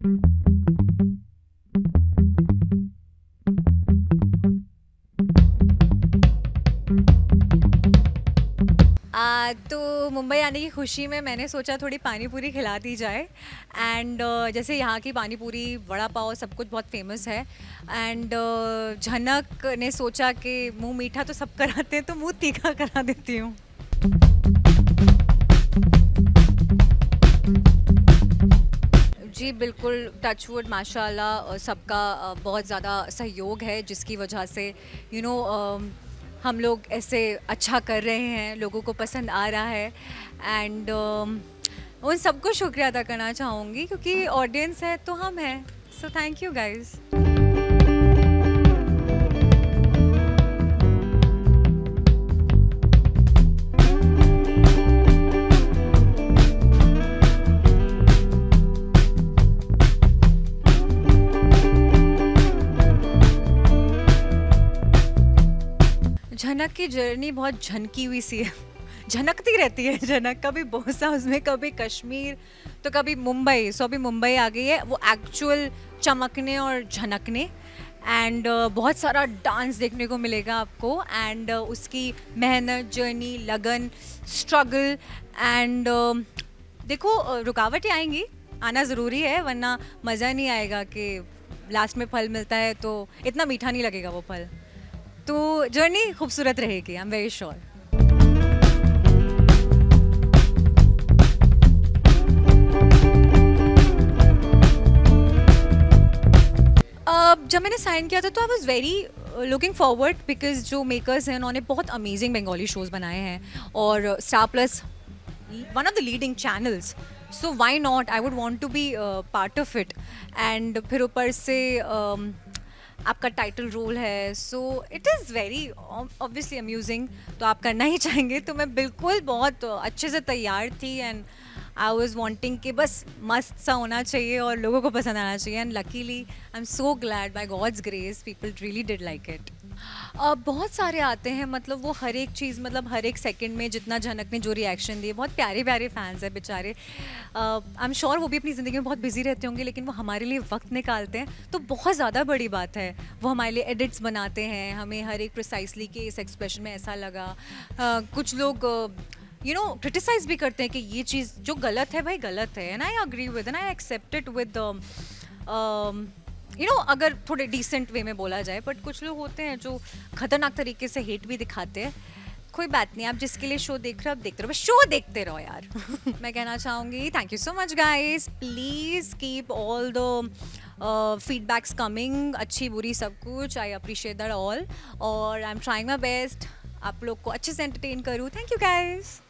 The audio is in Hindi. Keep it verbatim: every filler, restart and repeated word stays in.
आ, तो मुंबई आने की खुशी में मैंने सोचा थोड़ी पानी पूरी खिला दी जाए। एंड uh, जैसे यहाँ की पानी पूरी, वड़ा पाव, सब कुछ बहुत फेमस है। एंड uh, झनक ने सोचा कि मुंह मीठा तो सब कराते हैं, तो मुंह तीखा करा देती हूँ। जी बिल्कुल, टचवुड माशाल्लाह सबका बहुत ज़्यादा सहयोग है, जिसकी वजह से यू नो हम लोग ऐसे अच्छा कर रहे हैं, लोगों को पसंद आ रहा है। एंड uh, उन सबको शुक्रिया अदा करना चाहूँगी, क्योंकि ऑडियंस है तो हम हैं। So thank you guys. Jhanak की जर्नी बहुत झनकी हुई सी है, झनकती रहती है झनक, कभी बोसा उसमें, कभी कश्मीर, तो कभी मुंबई। सो अभी मुंबई आ गई है, वो एक्चुअल चमकने और झनकने। एंड uh, बहुत सारा डांस देखने को मिलेगा आपको। एंड uh, उसकी मेहनत, जर्नी, लगन, स्ट्रगल। एंड uh, देखो uh, रुकावटें आएंगी, आना ज़रूरी है, वरना मज़ा नहीं आएगा कि लास्ट में फल मिलता है तो इतना मीठा नहीं लगेगा वो फल। तो जर्नी खूबसूरत रहेगी, आई एम वेरी श्योर। जब मैंने साइन किया था तो I was very looking forward, because जो मेकर्स हैं उन्होंने बहुत अमेजिंग बंगाली शोज़ बनाए हैं और Star Plus one of the leading channels. So why not, I would want to be part of it. And फिर ऊपर से uh, आपका टाइटल रोल है, so it is very obviously amusing, तो आप करना ही चाहेंगे। तो मैं बिल्कुल बहुत अच्छे से तैयार थी। एंड आई वॉज वॉन्टिंग कि बस मस्त सा होना चाहिए और लोगों को पसंद आना चाहिए। And luckily I am so glad, by God's grace, people really did like it. बहुत सारे आते हैं, मतलब वो हर एक चीज़, मतलब हर एक सेकंड में जितना झनक ने जो रिएक्शन दिए, बहुत प्यारे प्यारे फैंस हैं बेचारे। आई एम श्योर वो भी अपनी ज़िंदगी में बहुत बिजी रहते होंगे, लेकिन वो हमारे लिए वक्त निकालते हैं, तो बहुत ज़्यादा बड़ी बात है। वो हमारे लिए एडिट्स बनाते हैं, हमें हर एक प्रिसाइसली कि इस एक्सप्रेशन में ऐसा लगा। uh, कुछ लोग यू नो क्रिटिसाइज भी करते हैं कि ये चीज़ जो गलत है भाई गलत है, and I agree with, and I accept it with you know अगर थोड़े डिसेंट वे में बोला जाए। बट कुछ लोग होते हैं जो खतरनाक तरीके से हेट भी दिखाते हैं। कोई बात नहीं, आप जिसके लिए शो देख रहे हो आप देखते रहो, बस शो देखते रहो यार। मैं कहना चाहूँगी thank you so much guys, please keep all the feedbacks coming, अच्छी बुरी सब कुछ, आई अप्रिशिएट दैट ऑल। और I am trying my best आप लोग को अच्छे से एंटरटेन करूँ। Thank you guys.